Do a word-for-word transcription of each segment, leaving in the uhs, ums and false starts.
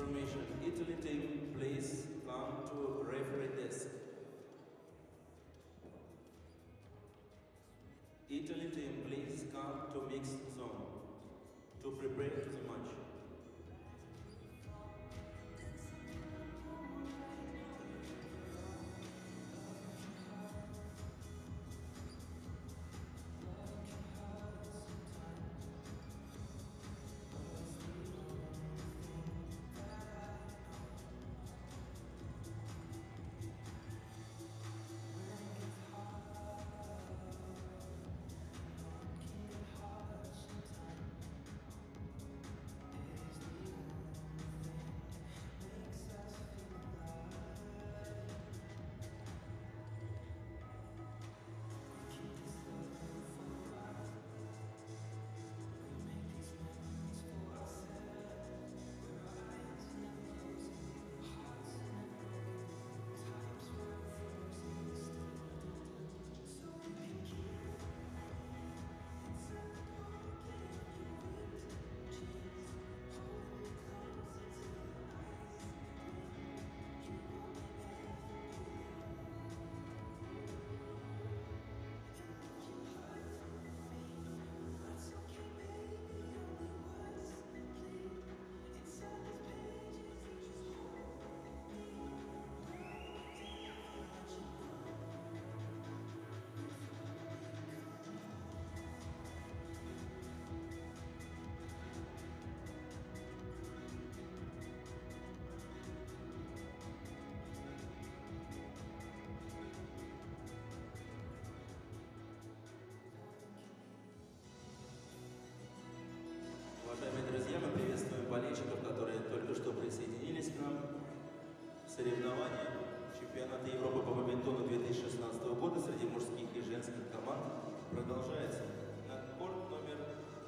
Information. Italy team, please come to referee desk. Italy team, please come to mixed zone to prepare the match. Уважаемые друзья, мы приветствуем болельщиков, которые только что присоединились к нам. Соревнования чемпионата Европы по бадминтону две тысячи шестнадцатого года среди мужских и женских команд продолжается. На корт номер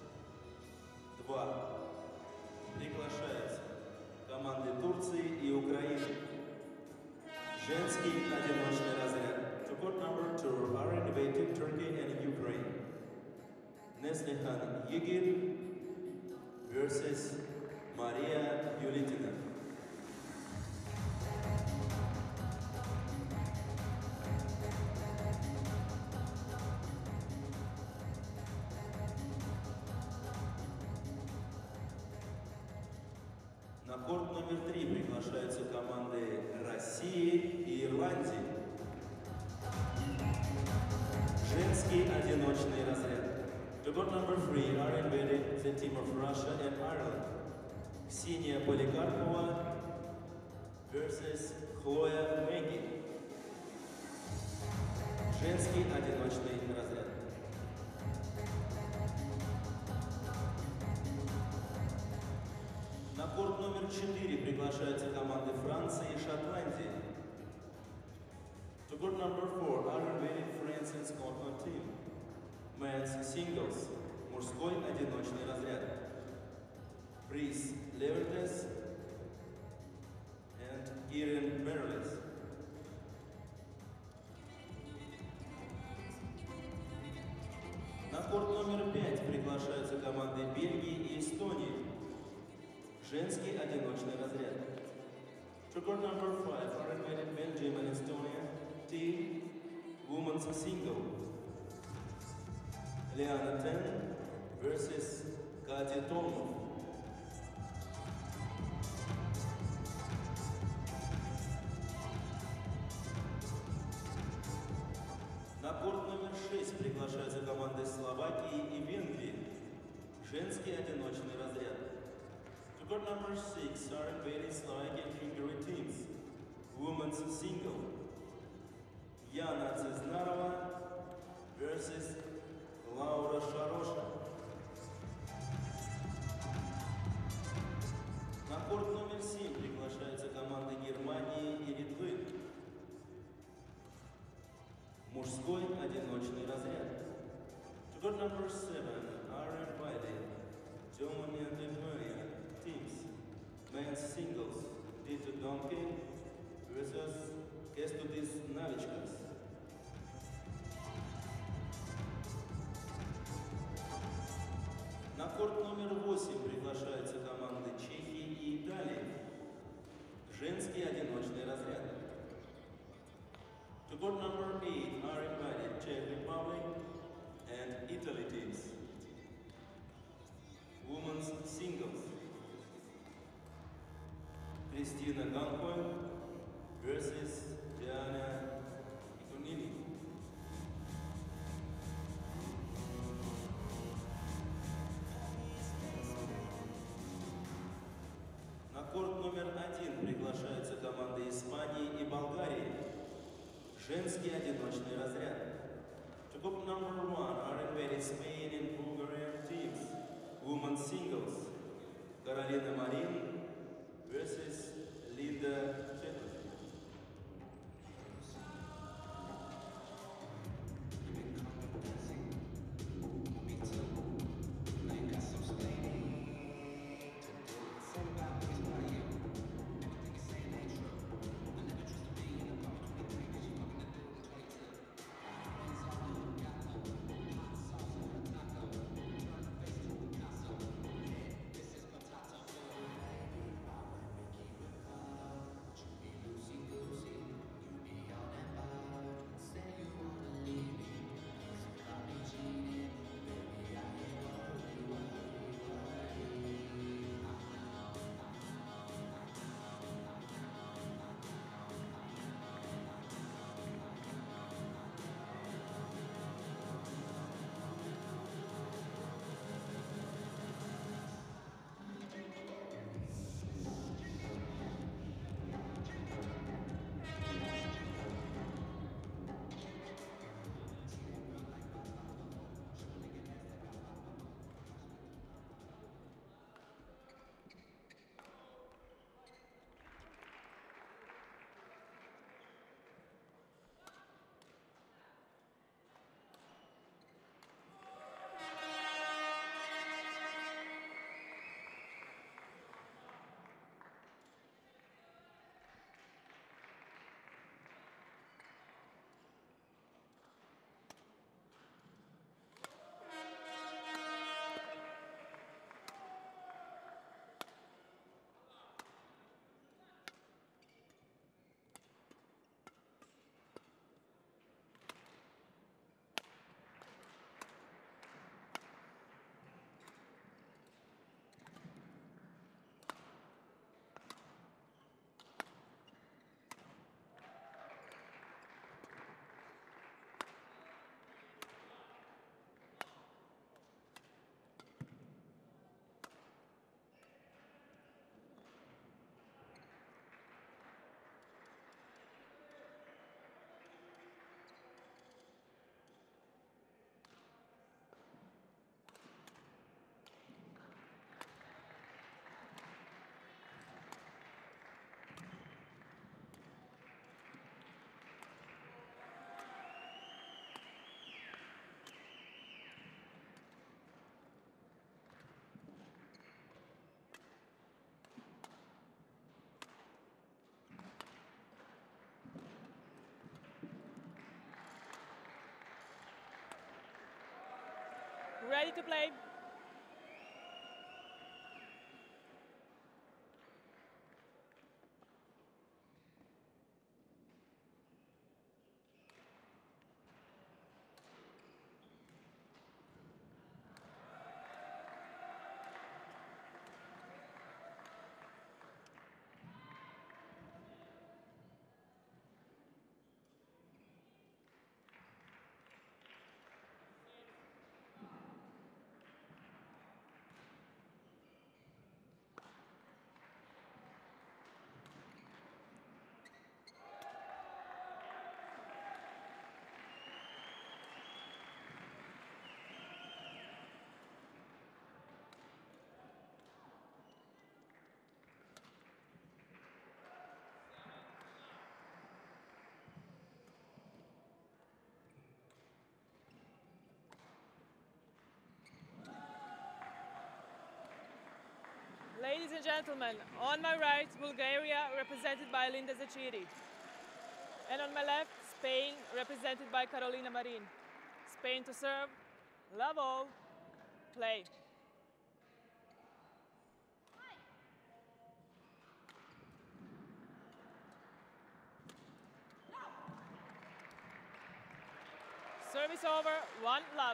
два приглашаются команды Турции и Украины. Женский одиночный разряд. To court number two are invited Turkey and Ukraine. Neslihan Yigir versus Maria Yulitina. На корт номер три приглашаются команды России и Ирландии. Женский одиночный разряд. To court number three are invited the team of Russia and Ireland. Ksenia Polikarpova versus Хлоя Меги. Женский одиночный разряд. На корт номер четыре приглашаются команды Франции и Шотландии. To court number four are invited France and Scotland team. Men's singles, мужской одиночный разряд. Brice Levertes and Irene Merles. На корт номер пять приглашаются команды Бельгии и Эстонии. Женский одиночный разряд. To court number five are invited Belgium and Estonia team, women's single. Liana Ten versus Катя Томов. На корт номер шесть приглашаются команды Словакии и Венгрии. Женский одиночный разряд. To court number six are invited Slovakia and Hungary teams. Women's single. Яна Цезнарова versus Лаура Шароша. На корт номер семь приглашаются команды Германии и Литвы. Мужской одиночный разряд. To court number seven are invited Germany and Lithuania teams. Men's singles. Tito Donkin versus Kestutis Navichkas. На корт номер восемь приглашаются команды Чехии и Италии. Женский одиночный разряд. To court number eight are invited Czech Republic and Italy teams. Women's singles. Кристина Ганкой versus Diana Икунини. На корт номер один приглашаются команды Испании и Болгарии. Женский одиночный разряд. To court number one are invited Spain and Bulgarian teams. Women's singles. Каролина Марин versus Linda Zetchiri. Ready to play. Ladies and gentlemen, on my right, Bulgaria, represented by Linda Zetchiri. And on my left, Spain, represented by Carolina Marin. Spain to serve, love all, play. Service over, one love.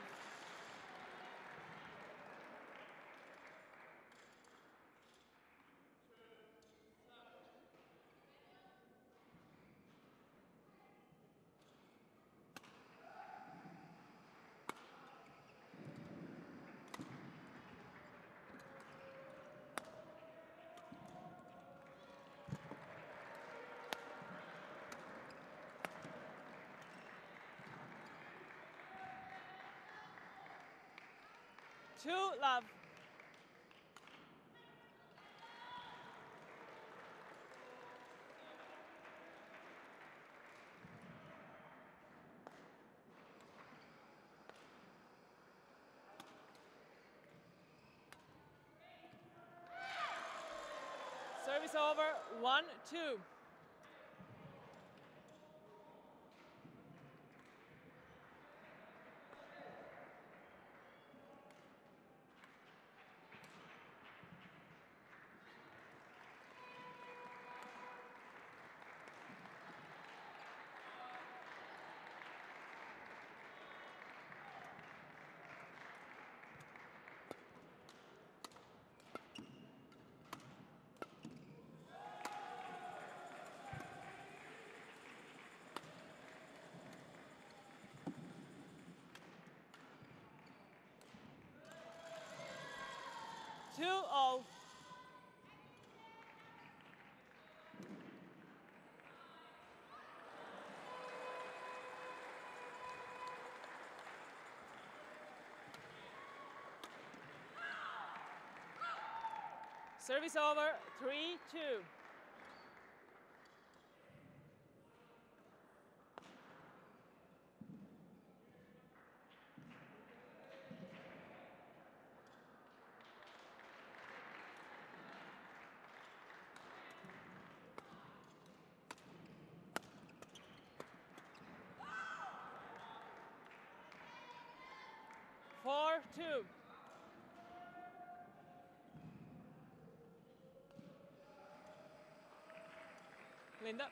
Two love. Service over, one, two. Two all. Service over, three, two. Four, two. Linda.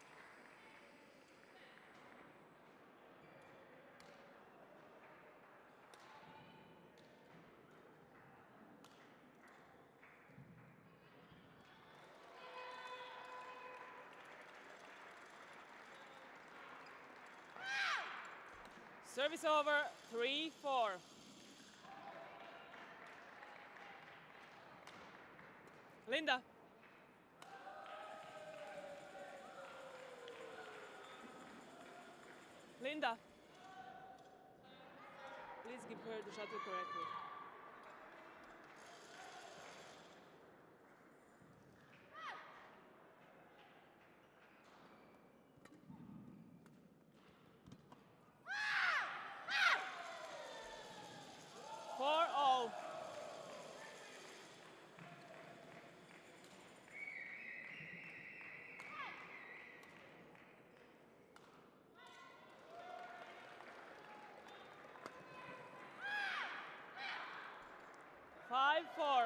Service over, three, four. Linda. Linda. Please give her the shuttle correctly. Four all. Five, four.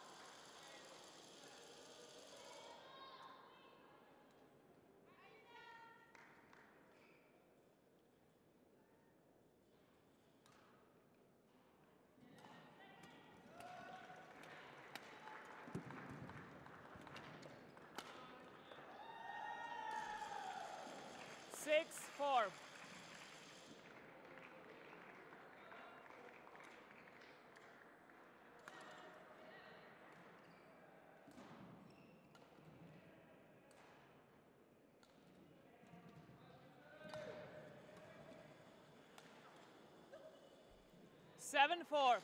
Six, four. Seven, four.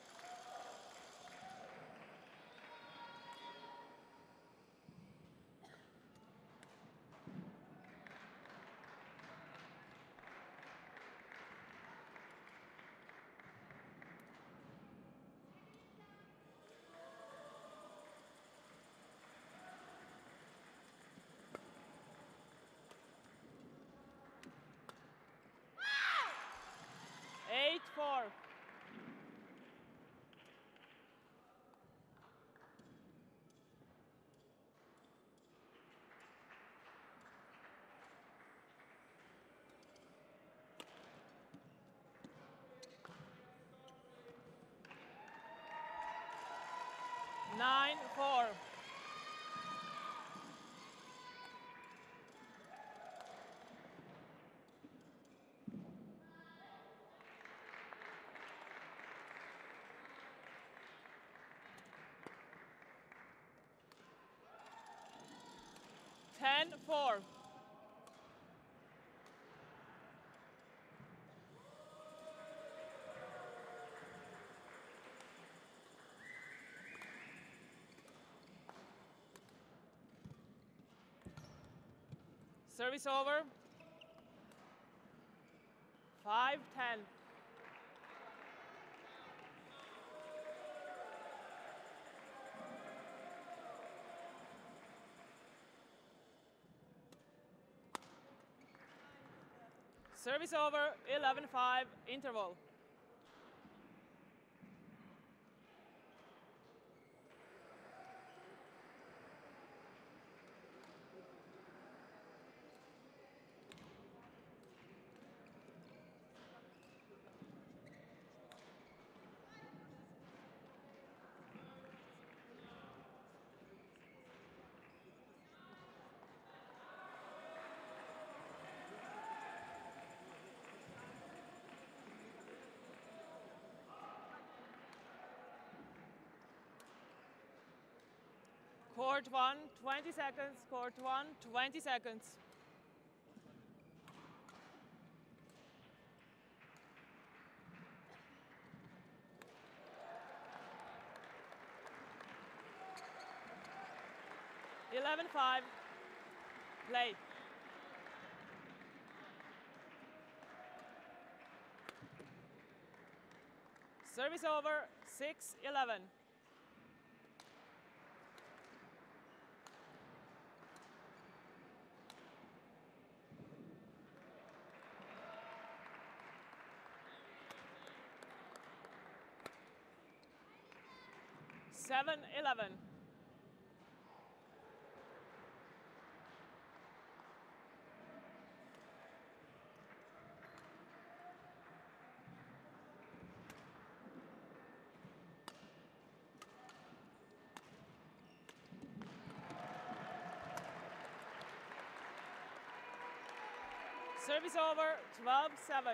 Eight, four. nine four. ten four. Service over. five ten. Service over, eleven five, interval. Court one, twenty seconds. Court one, twenty seconds. eleven five. Play. Service over, six eleven. seven eleven. Service over, twelve seven.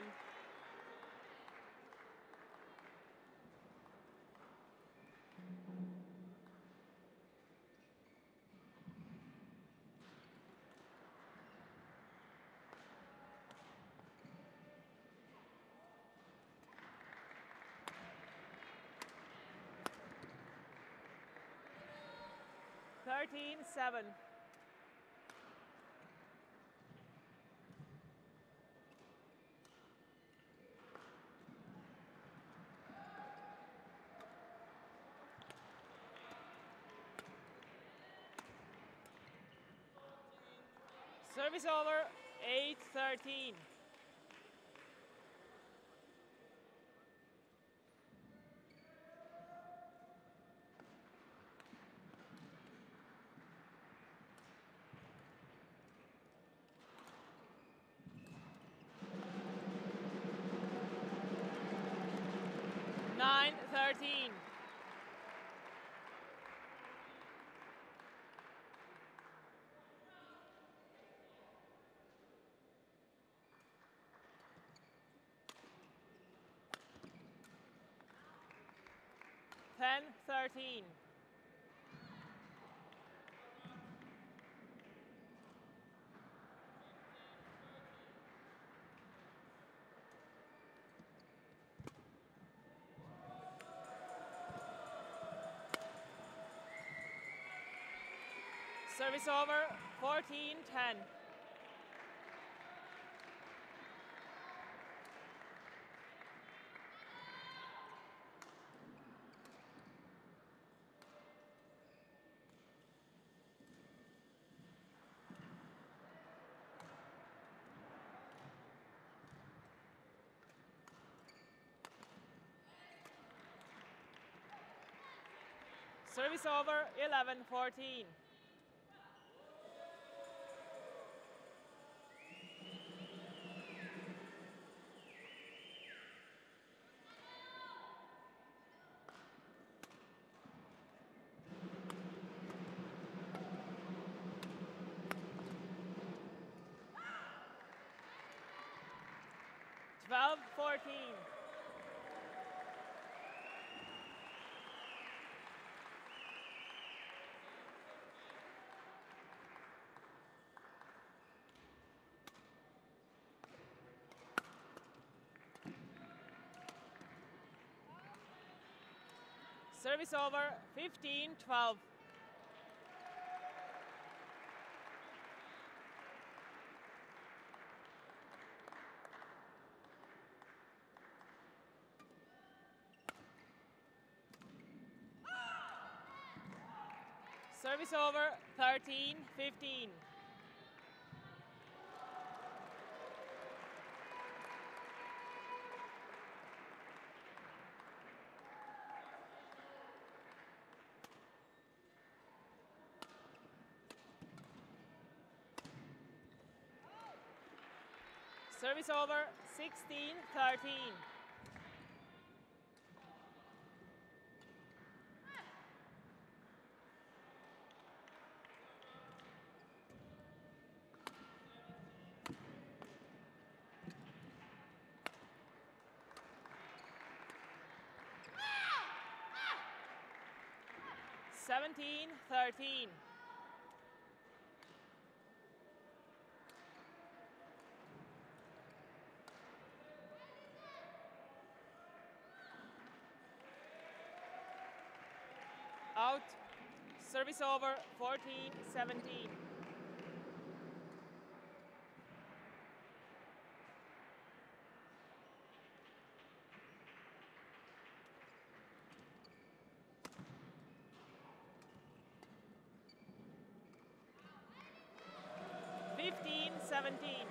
thirteen seven. Service over, eight thirteen. nine thirteen. ten thirteen. Service over, fourteen ten. Service over, eleven fourteen. twelve fourteen. Service over, fifteen twelve. Service over, thirteen fifteen. Service over, sixteen thirteen. seventeen thirteen. Out. Service over, fourteen seventeen. fifteen seventeen.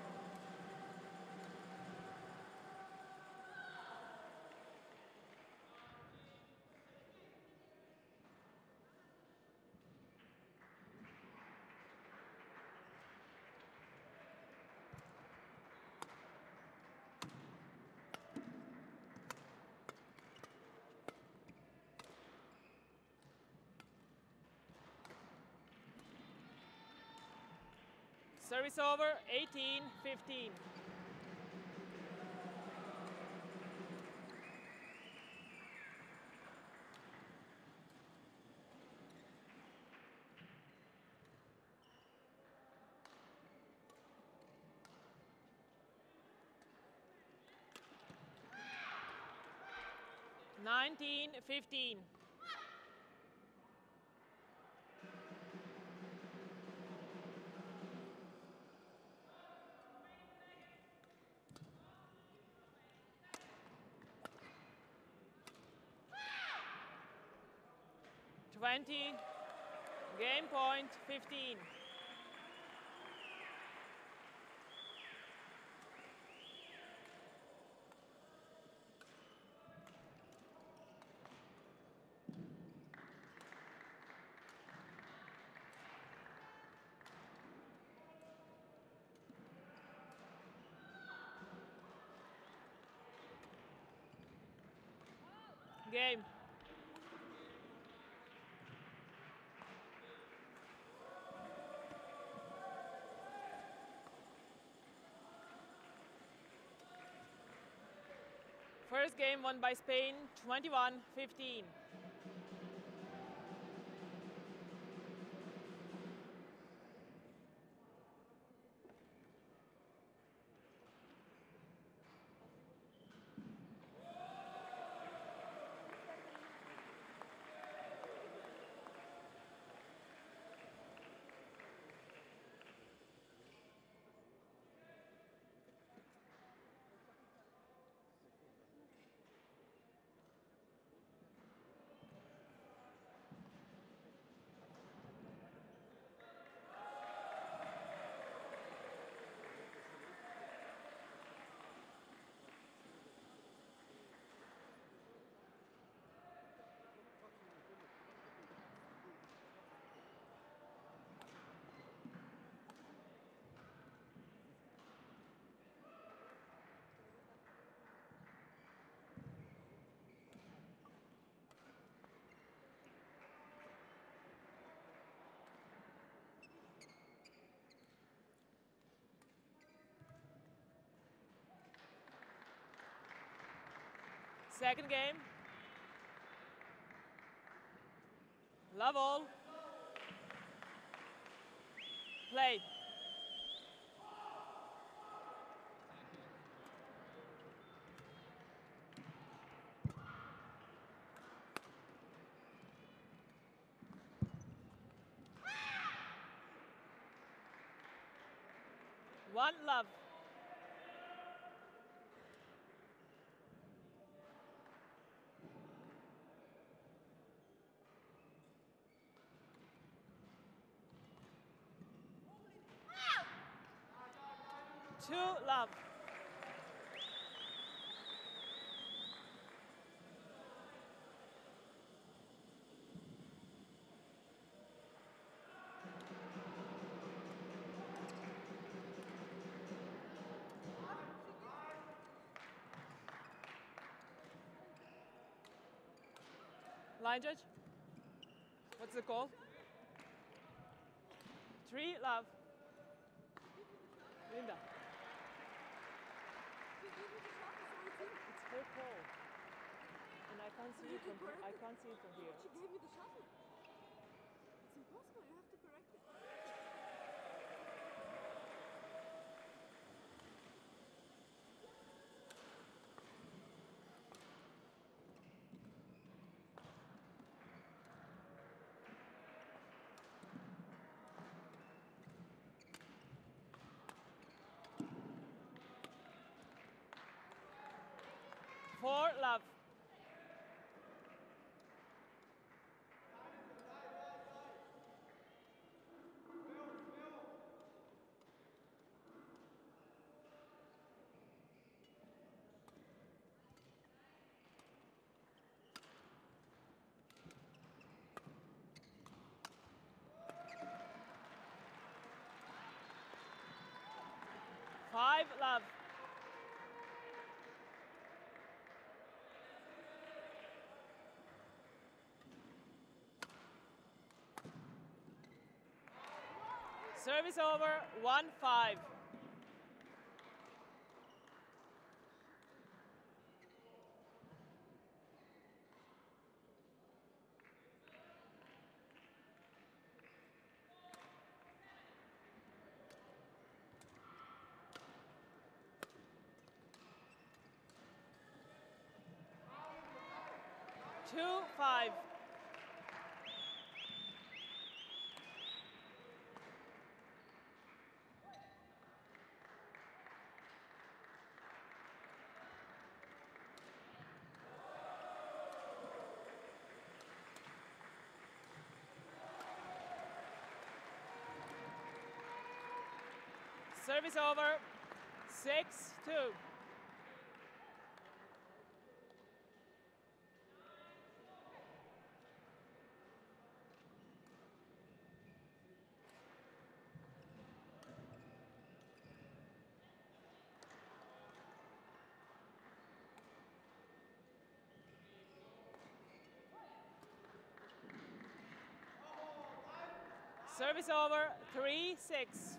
Service over, eighteen fifteen. nineteen fifteen. twenty, game point, fifteen. Game. First game won by Spain, twenty-one fifteen. Second game. Love all. Play. One love. Two love. Line judge, what's the call? Three love. Linda. It's her call, and I can't see it from here. I can't see it from here. She gave me the shuttle. It's impossible. You have to correct it. Four love. Five love. Service over, one five. Two five. Service over, six two. Service over, three six.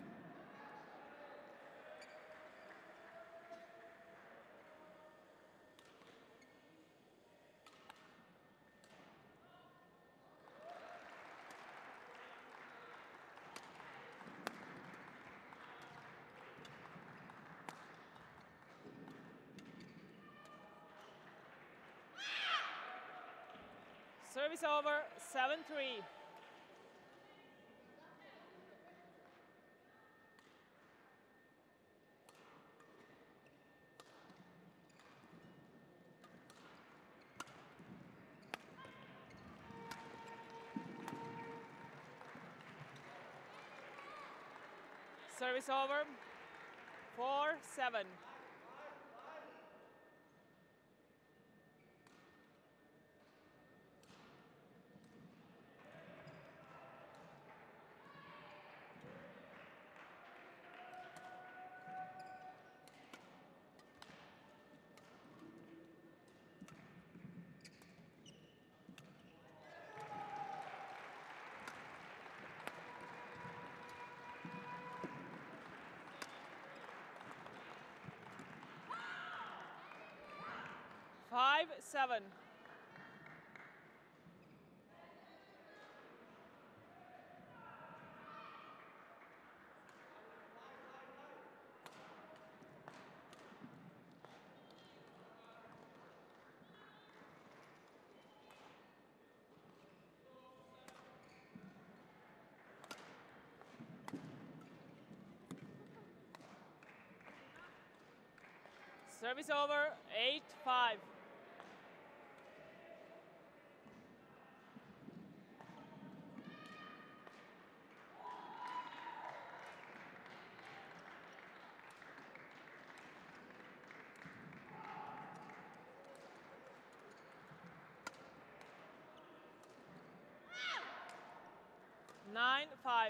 Service over, seven three. Service over, four seven. five seven. Service over, eight five. nine five.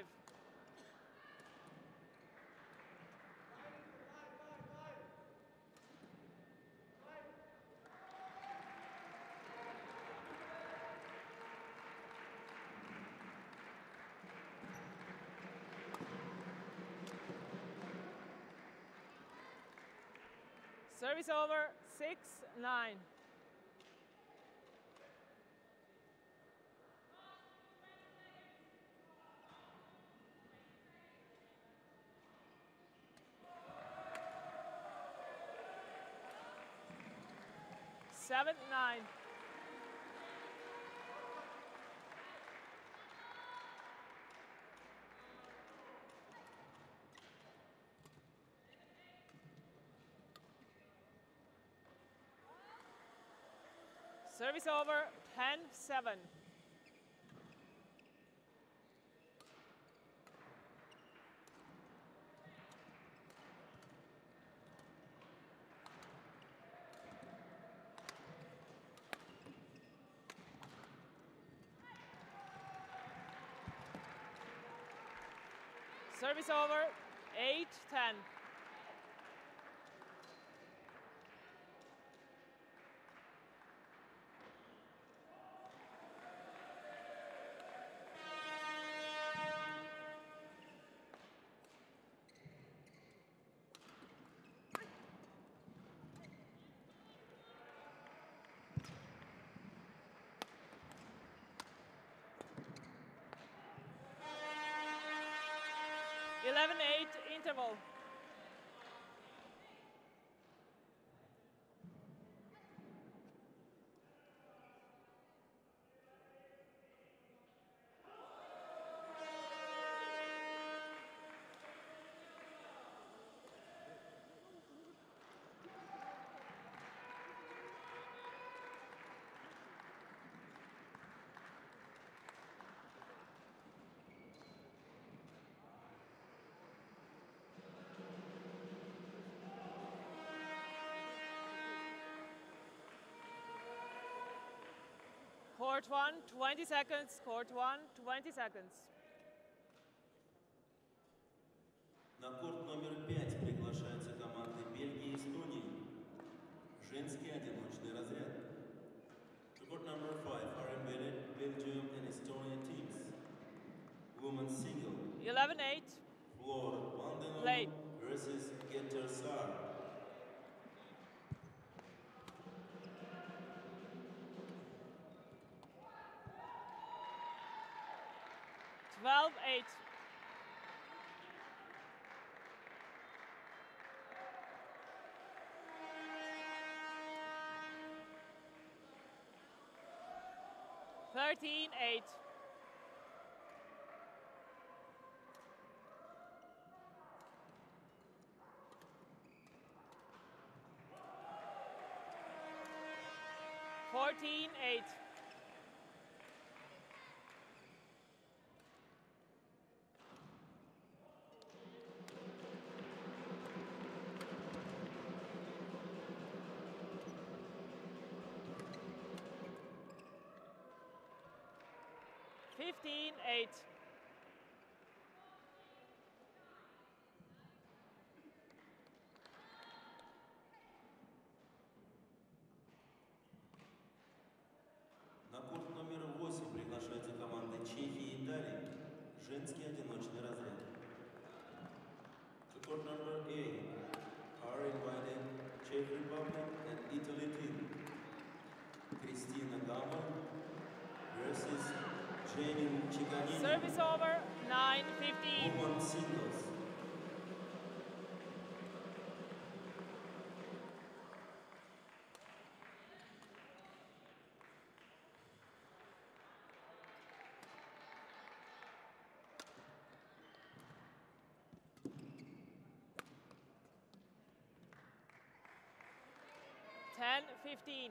Service over, six nine. seven nine. Service over, ten seven. Service over, eight ten. eleven eight interval. Court one, twenty seconds. Court one, twenty seconds. На корт номер пять приглашаются команды Бельгии и Эстонии. Женский одиночный разряд. To court number five are embedded Belgium and Estonia teams. Women's single. eleven eight. Floor Vandenholm Play. versus Zetchiri. twelve eight. thirteen eight. fourteen eight. fifteen eight. На корт номер восемь приглашаются команды Чехии и Италии. Женский одиночный разряд. To court number eight are invited Czech Republic and Italy team. Christina Gama versus Jenin Chiganini. Service over, nine fifteen. Woman singles. ten fifteen.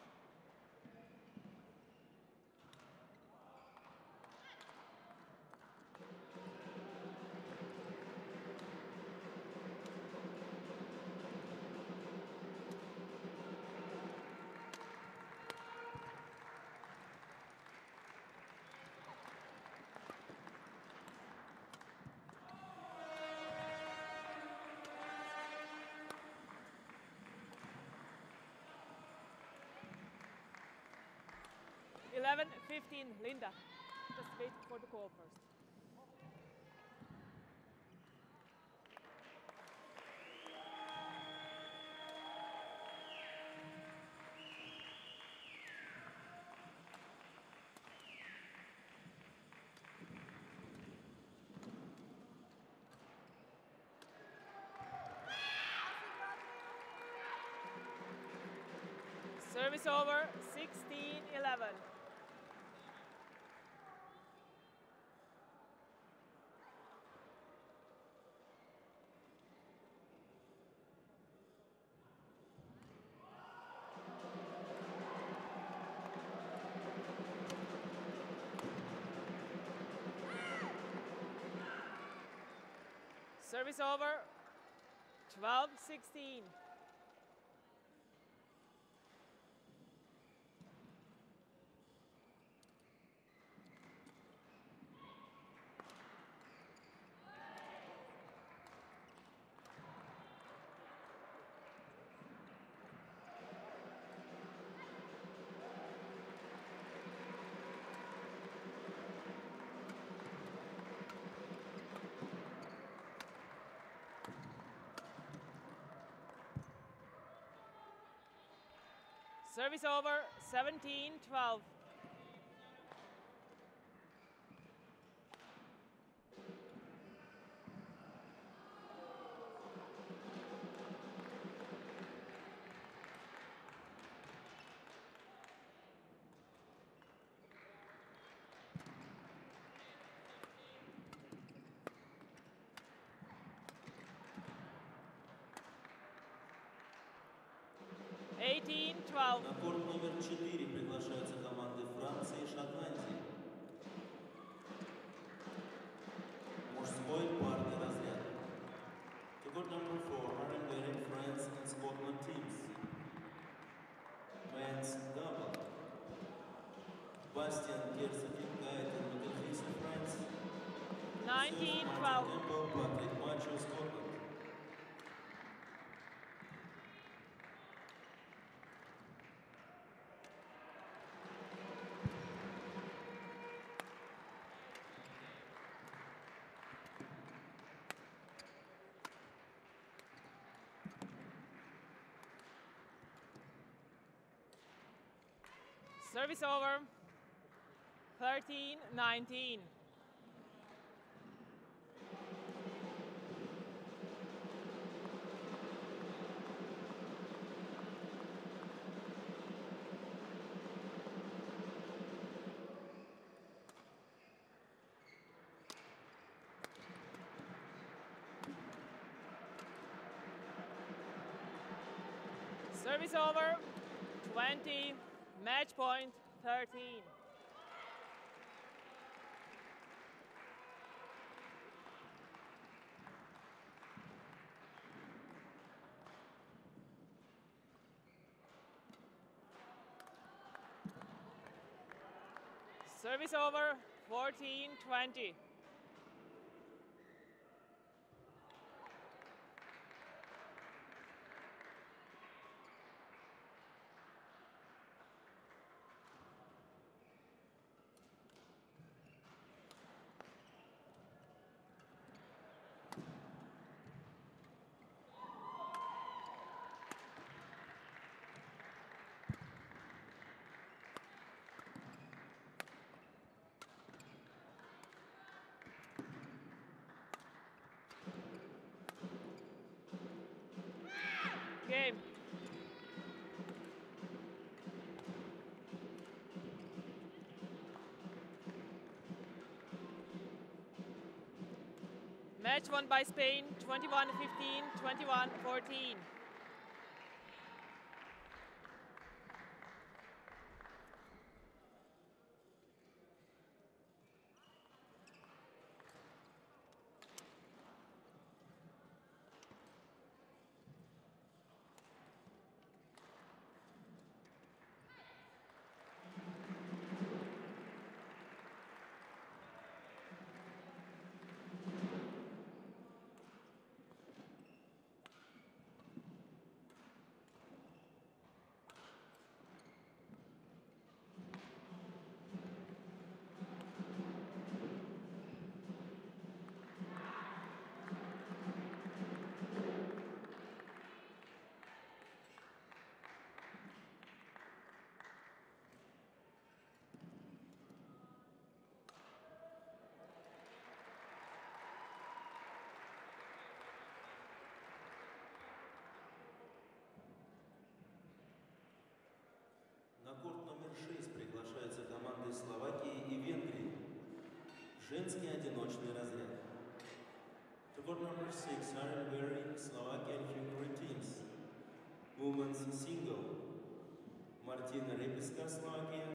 eleven fifteen, Linda. Just wait for the call first. Service over, sixteen eleven. Service over, twelve sixteen. Service over, seventeen twelve. eighteen twelve. На корт номер четыре приглашаются команды Франции и Шотландии. Мужской парный разряд. To court number four, Marin, France and Scotland teams. Men's double. Bastian Kersatin Guide and Mittelfries France. nineteen twelve. Campbell, Patrick Macho, Scotland. Service over, thirteen nineteen. Service over, twenty, match point, thirteen. Service over, fourteen twenty. Match won by Spain, twenty-one fifteen, twenty-one fourteen. На корт номер шесть приглашаются команды Словакии и Венгрии. Женский одиночный разряд. To court number six, Marin, Slovakia and Hungary teams. Women's single. Martina Repiska, Slovakia.